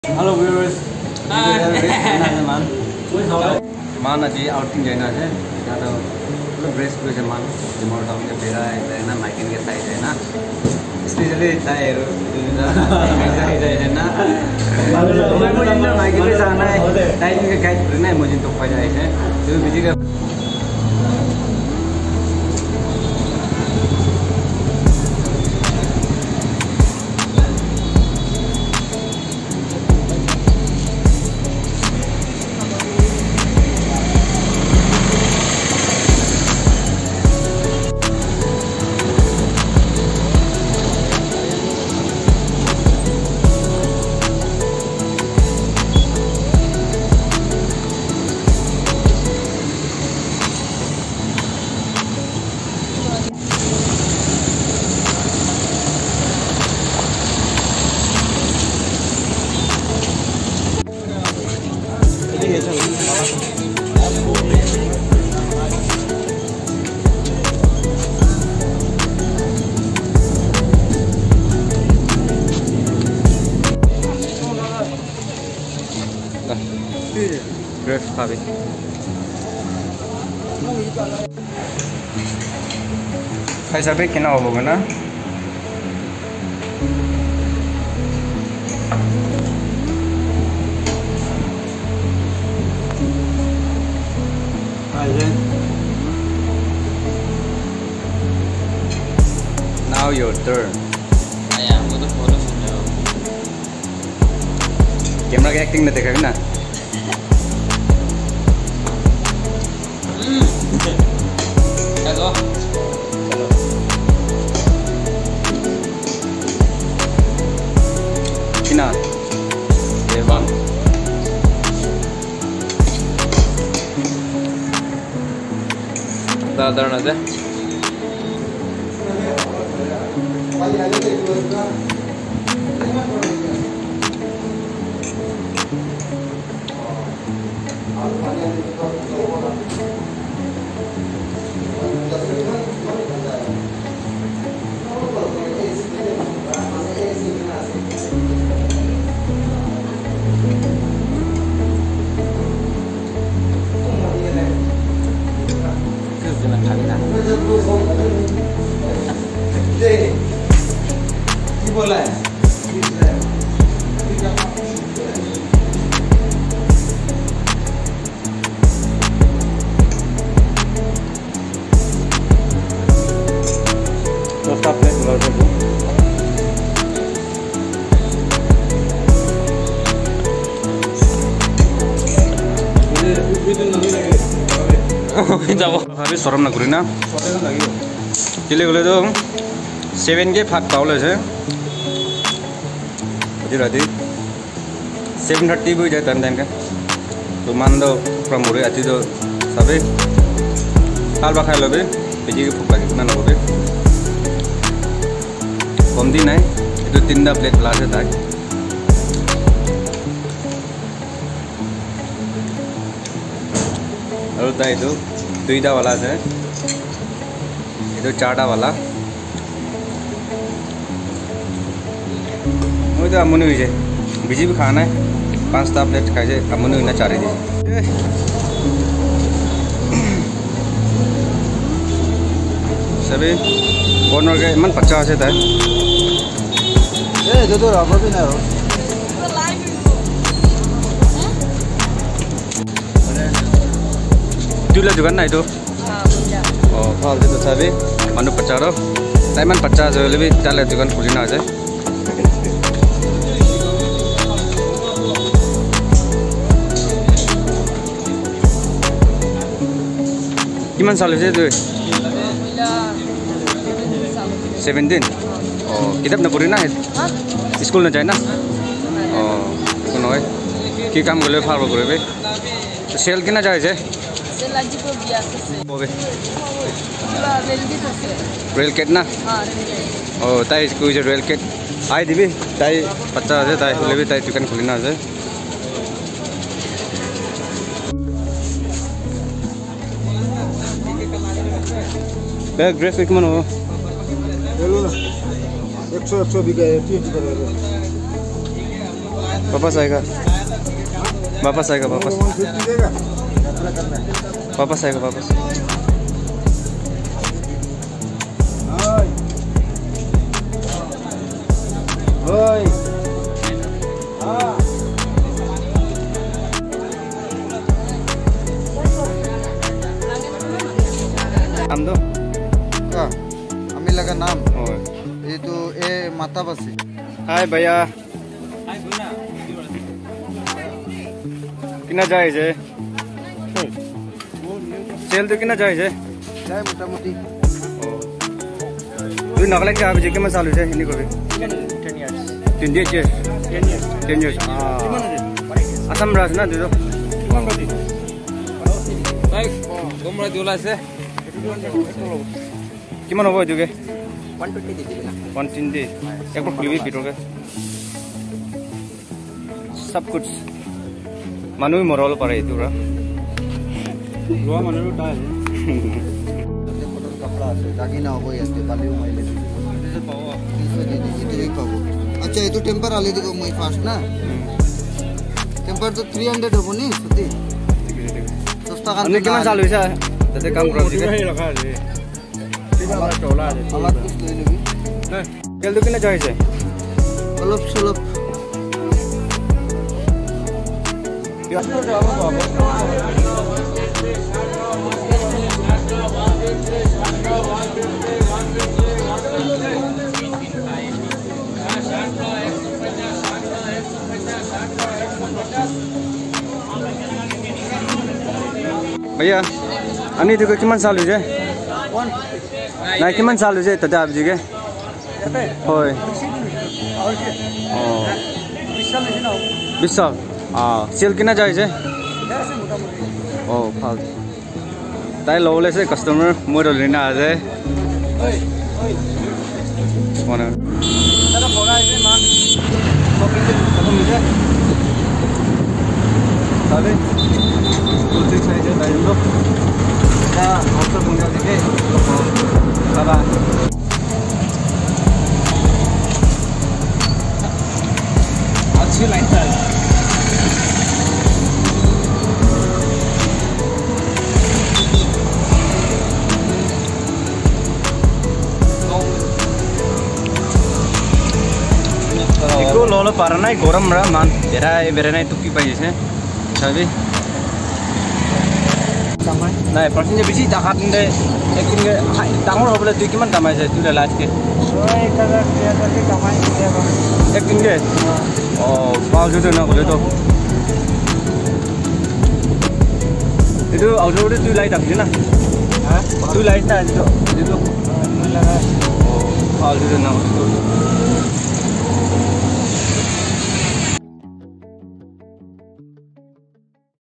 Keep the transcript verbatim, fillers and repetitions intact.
Hello viewers. Man. Man aji outing जाना है. ज़्यादा मतलब ड्रेस पे जमान जमान टाउन के बेरा है ना माइकिंग के साइड है ना. इसलिए चले टायर है है ना. मुझे ना माइकिंग पे जाना है. टाइम के गाइड करना है मुझे तो फायदा है. जो बिजी का ग्रेप्स खाबे खाई साबे केना होबो ना now your turn आया वो तो फोटो सुन लो कैमरा का एक्टिंग ना देखा ना चलो चलो किना ये वन दादर ना दे बोला है दोस्ता प्लेट लौट दो जाबो भाभी सरम ना करी ना दिले गले तो सेवन के फाट पावले छे राति सेवन थर्टी भी जाए तन का तो मान दो प्रमोरे आती तो सबे हाल बा खाई लो बिजी के फुक कितना लो कम दिन है ये तीन दा प्लेट ला था और ताई तो दुईटा वाला है ये तो चारटा वाला मुझे अमुनी हुई है बिजी भी खाना है पाँच टा प्लेट खाई जाए अमुनी हुई ना चार दी सभी कॉर्नर के मन पचास है ताई ए जो तो रबर भी ना हो दूल्हा जुगान ना itu oh फल itu सभी मनु पचास रो ताई मन पचास है लेकिन चाले जुगान खुली ना जाए किमान साल से तो सेवेंटीन oh किताब ना पढ़ी ना स्कूल ना जाए ना oh कौन है कि काम गले फार करे बे सेल किना जाए जे सेल आज को बिया से बोबे रेल की तो से रेल केट ना हां रेल oh ताई स्कूल से रेल केट आई दिबी ताई पचास है ताई लेबे ताई दुकान खुली ना जाए बैग ड्रेस एक मन हो एक सौ एक सौ भी गए तीन वापस आएगा वापस आएगा वापस वापस आएगा वापस ओए नाम दो का आमी लगा नाम ये तो ए माता बसी हाय भैया किना जाए जे सेल तो किना जाए जे जाए मोटामोटी तू नगले के आबे जे केमा चालू छे हिनी कोबे ten years ten years Assam राज ना दिदो भाई गोमरा दिला से किमान होबो दिगे one twenty दे दिला one twenty एक बार खुलबी पिटोगे सब कुछ मानु मरल पारे इतुरा लोआ मानु टाइल कपड़ा আছে দাগিনা হবো ইয়াতে বালিও মাইলে দিতে পাবো তিনশো দিতে দিতেই পাবো আচ্ছা এই তো টেম্পার আলি দিগো মই ফাস্ট না টেম্পার তো three hundred হবো নি সত্যি সস্তা কান আপনি কিমান চালু হইছে তাতে কাম কৰা দিকে রাখা আছে কিবা চলা আছে আলাদ কিছু লই লবি না তেল তো কিনা যাইছে অলপ সলপ भैया अनि दिको किमान चालू छे নাই কিমান চাল হৈছে তাতে আবজিকে হয় ও বিশ অ সেল কিনা যাইছে ও ভাল তাই লওলেছে কাস্টমার মই রলিনা আছে কোন দাদা বগাইছে মান শপিং তে খতম হৈছে তাহলে বলতে চাইছে তাই লোক তা হস্ত বন্ধ দিকে বাবা अच्छी लाइन चल इको लोलो पारना है गरम रा मान बेरा बेरा नहीं तुकी पाई से सभी নাই পার্সেন্টে বেশি টাকা দিলে একদিন ডাঙর হবলে তুই কিমান কামাই যায় তুই লাজকে একদিন গে ও পাঁচ হাজার না বলে তো itu auto itu tuh light apa sih tuh light aja itu oh kalau itu nama itu